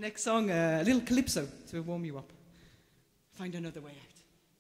Next song, a little calypso to warm you up. Find another way out.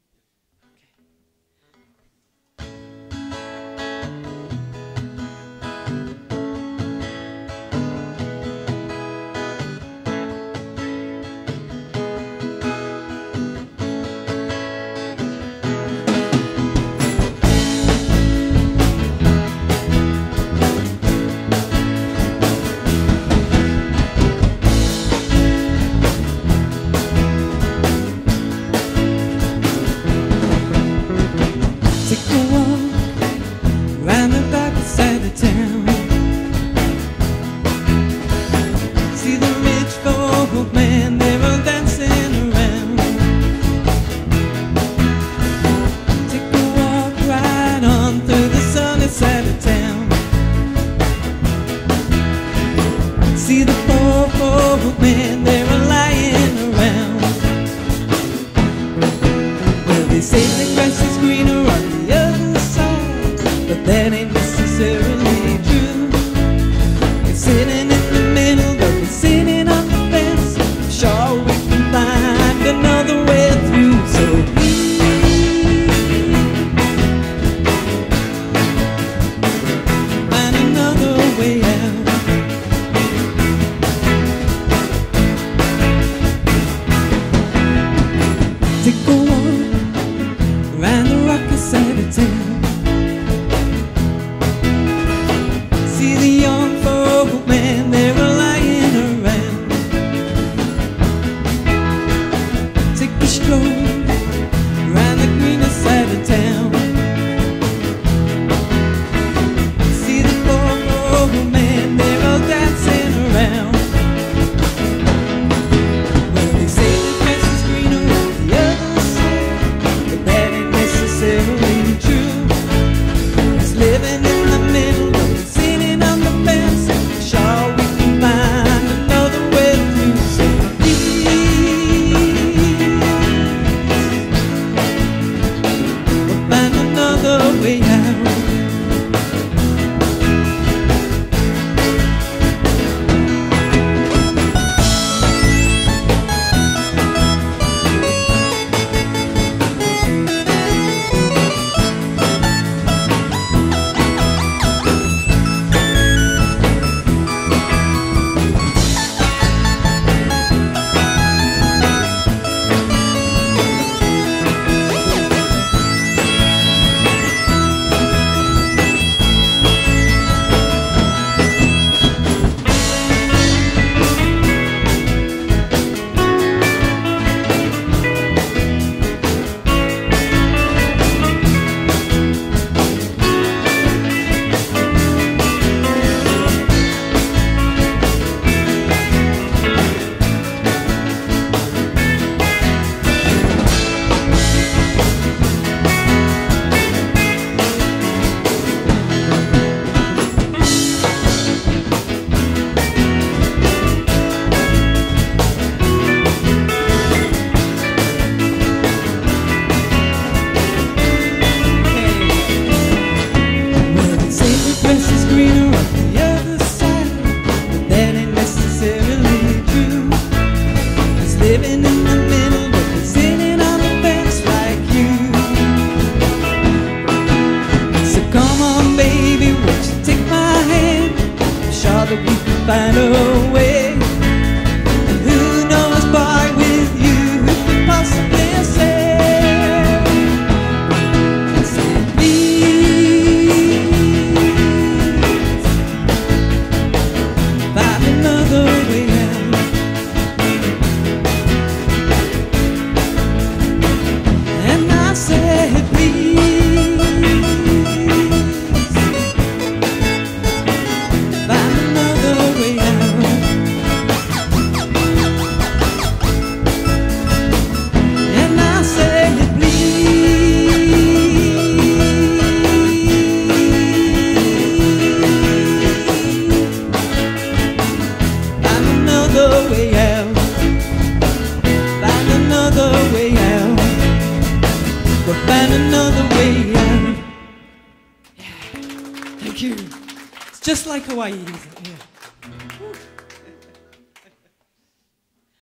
See the poor, poor men, they were lying around. Well, they say the grass is greener on the other side, but that ain't necessarily true. They're sitting in the middle, but we're sitting on the fence. Sure, we can find another way through. So find another way out. Take a walk around the rocky side of town. See the young folk men, they were lying around. Take a stroll around the greener side of town. See the poor men, they're all dancing around. Well, they say the grass is greener on the other side, but that ain't necessarily true. It's living in the middle, but we're sitting on the fence. Sure, we can find another way through. So please, we'll find another way out. Living in the middle, but we're sitting on the fence like you. So come on, baby, won't you take my hand? I'm sure that we can find a way. And who knows, boy, with you, who could possibly say, please, find another way out. Find another way out. Yeah. Thank you. It's just like Hawaii, isn't it? Yeah.